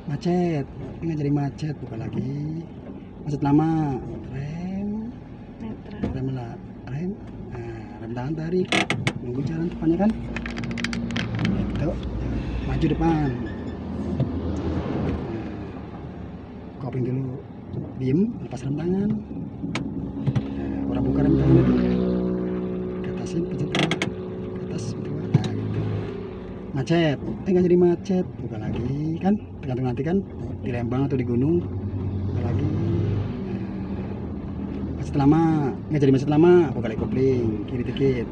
Macet, ini jadi macet, buka lagi. Macet lama, rem, Netral. rem lah, rem, rem tangan tarik, nunggu jalan depannya kan, gitu, maju depan, kopling dulu, diem, lepas rem tangan, orang buka rem tangan itu, ke atasin, pencet dulu, ke atas, berdua, gitu. Macet, nggak jadi macet, buka lagi kan, tergantung nanti kan di Lembang atau di gunung, buka lagi. Macet lama, nggak jadi macet lama, buka lagi kopling, kiri dikit.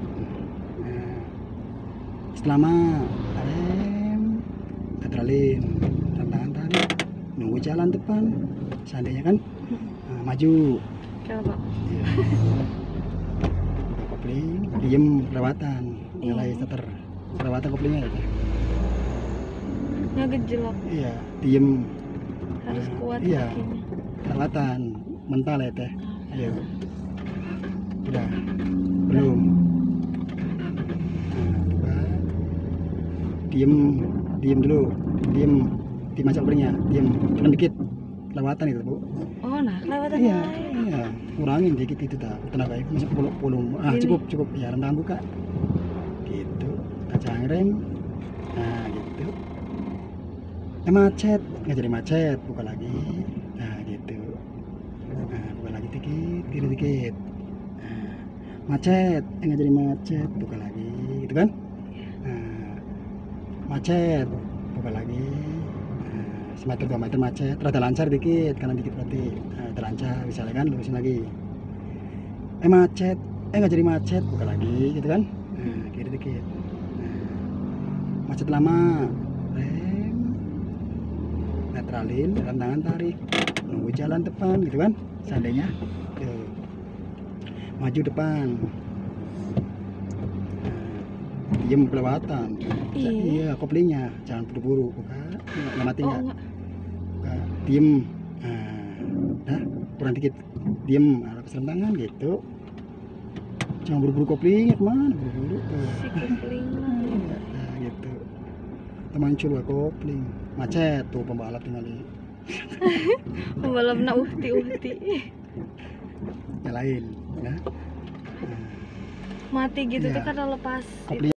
Macet lama, rem, netralin, rem tangan tarik, nunggu jalan depan, seandainya kan, maju. Coba. Buka kopling, diem, lewatan, nyalain starter. Perawatan koplingnya ya, Nggak gejolak. iya, diem, Harus kuat iya, kakinya. perawatan mental ya teh, ayo, udah, belum, buka, diem dulu, diem, dimacak koplingnya, diem, tekan dikit, kelewatan itu bu, Oh, nah kelewatan iya, lain. iya, kurangin dikit itu tak, tenaga itu masih pulung, Gini. cukup, ya rem tangan buka, gitu. Kacang rem, nah gitu, macet, nggak jadi macet, buka lagi, nah gitu, buka lagi dikit, kiri dikit, macet, nggak jadi macet, buka lagi, gitu kan, macet, buka lagi, semeter 2 meter macet, rada lancar dikit, kanan dikit berarti, terlancar, misalnya kan, lurusin lagi, macet, nggak jadi macet, buka lagi, gitu kan, kiri dikit. Macet lama, rem, netralin, rem tangan tarik, nunggu jalan depan gitu kan, seandainya, maju depan, diem kelewatan, iya koplingnya, jangan buru-buru, buka, nggak mati nggak, buka, diem, dah kurang dikit, diem, lepas rem tangan gitu, jangan buru-buru kopling, kemana buru-buru, Si kopling mah. gitu. Muncul kopling, macet tuh pembalap tinggal Pembalap na uhti. nyalain ya, Mati gitu Iya. tuh karena lepas. kopling